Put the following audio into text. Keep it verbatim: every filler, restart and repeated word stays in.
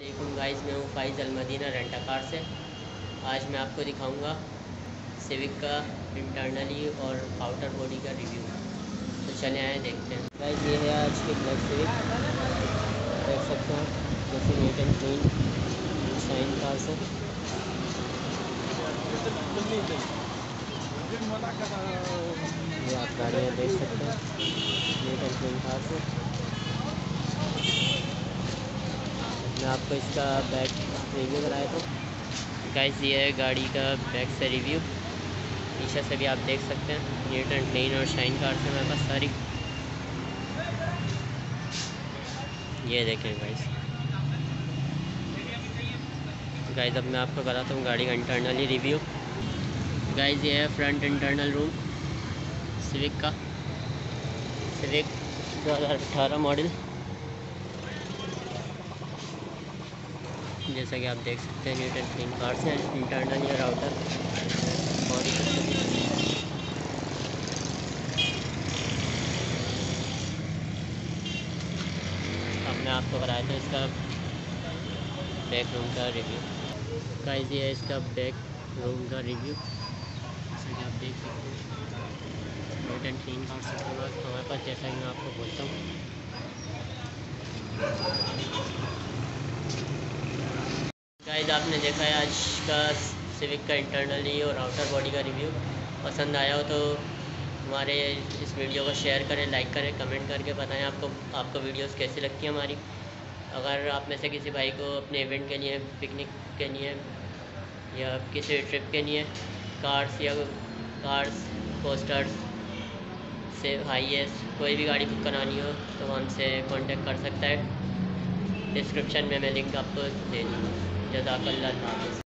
वालेकुम गाइस, मैं हूँ फाइज़ अलमदीना रेंटा कार से। आज मैं आपको दिखाऊंगा सिविक का इंटरनली और आउटर बॉडी का रिव्यू। तो चले आए देखते हैं। गाइस ये है आज की ब्लैक सिविक, देख सकते हैं जैसे neat and clean shine car से। ये आप गाड़ियाँ देख सकते हैं नीट एंड क्लीन कार से। मैं आपको इसका बैक रिव्यू कराया था। गाइस ये है गाड़ी का बैक से रिव्यू, पीछे से भी आप देख सकते हैं नीट एंड क्लीन और शाइन कार से हमारे पास सारी। ये देखें गाइस। गाइस अब मैं आपको कराता हूँ गाड़ी का इंटरनली रिव्यू। गाइस ये है फ्रंट इंटरनल रूम सिविक का, सिविक दो हज़ार अठारह मॉडल। जैसा कि आप देख सकते हैं नीट एंड क्लीन कार से इंटरनल और आउटर बॉडी। अब मैं आपको कराया था इसका बैक रूम का रिव्यू। गाइस ये है इसका बैक रूम का रिव्यू, जैसा कि आप देख सकते हैं नीट एंड क्लीन कार से हमारे पास, जैसा कि मैं आपको बोलता हूँ। गाइस आपने देखा है आज का सिविक का इंटरनली और आउटर बॉडी का रिव्यू। पसंद आया हो तो हमारे इस वीडियो को शेयर करें, लाइक करें, कमेंट करके बताएं आपको आपको वीडियोस कैसी लगती है हमारी। अगर आप में से किसी भाई को अपने इवेंट के लिए, पिकनिक के लिए या किसी ट्रिप के लिए कार्स या कार्स कोस्टर्स से हाईएस कोई भी गाड़ी बुक करानी हो तो हमसे कांटेक्ट कर सकता है। डिस्क्रिप्शन में मैं लिंक आपको दे दूँगा। जज़ाकल्लाह।